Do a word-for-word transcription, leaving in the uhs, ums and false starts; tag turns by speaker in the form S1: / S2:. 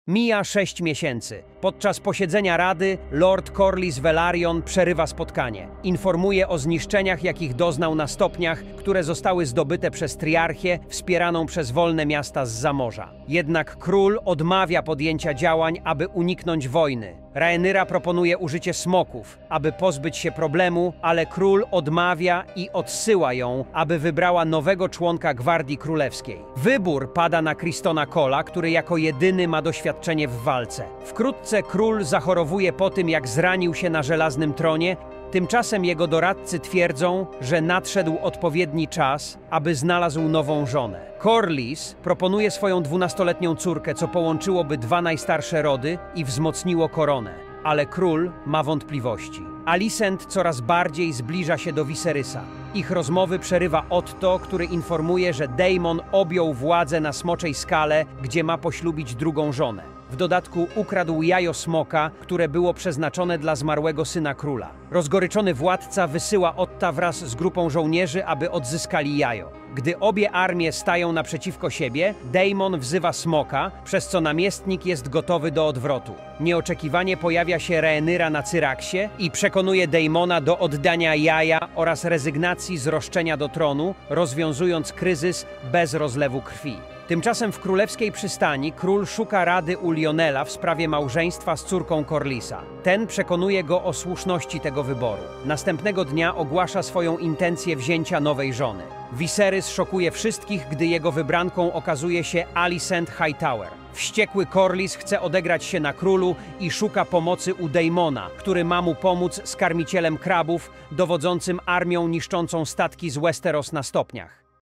S1: Mija sześć miesięcy. Podczas posiedzenia Rady Lord Corlys Velaryon przerywa spotkanie. Informuje o zniszczeniach, jakich doznał na stopniach, które zostały zdobyte przez Triarchię, wspieraną przez wolne miasta zza morza. Jednak król odmawia podjęcia działań, aby uniknąć wojny. Rhaenyra proponuje użycie smoków, aby pozbyć się problemu, ale król odmawia i odsyła ją, aby wybrała nowego członka Gwardii Królewskiej. Wybór pada na Crystona Cola, który jako jedyny ma doświadczenie w walce. Wkrótce król zachorowuje po tym, jak zranił się na żelaznym tronie. Tymczasem jego doradcy twierdzą, że nadszedł odpowiedni czas, aby znalazł nową żonę. Corlys proponuje swoją dwunastoletnią córkę, co połączyłoby dwa najstarsze rody i wzmocniło koronę. Ale król ma wątpliwości. Alicent coraz bardziej zbliża się do Viserysa. Ich rozmowy przerywa Otto, który informuje, że Daemon objął władzę na Smoczej Skale, gdzie ma poślubić drugą żonę. W dodatku ukradł jajo smoka, które było przeznaczone dla zmarłego syna króla. Rozgoryczony władca wysyła Otta wraz z grupą żołnierzy, aby odzyskali jajo. Gdy obie armie stają naprzeciwko siebie, Daemon wzywa smoka, przez co namiestnik jest gotowy do odwrotu. Nieoczekiwanie pojawia się Rhaenyra na Cyraksie i przekonuje Daemona do oddania jaja oraz rezygnacji z roszczenia do tronu, rozwiązując kryzys bez rozlewu krwi. Tymczasem w królewskiej przystani król szuka rady u Lionela w sprawie małżeństwa z córką Corlysa. Ten przekonuje go o słuszności tego wyboru. Następnego dnia ogłasza swoją intencję wzięcia nowej żony. Viserys szokuje wszystkich, gdy jego wybranką okazuje się Alicent Hightower. Wściekły Corlys chce odegrać się na królu i szuka pomocy u Daemona, który ma mu pomóc z karmicielem krabów, dowodzącym armią niszczącą statki z Westeros na stopniach.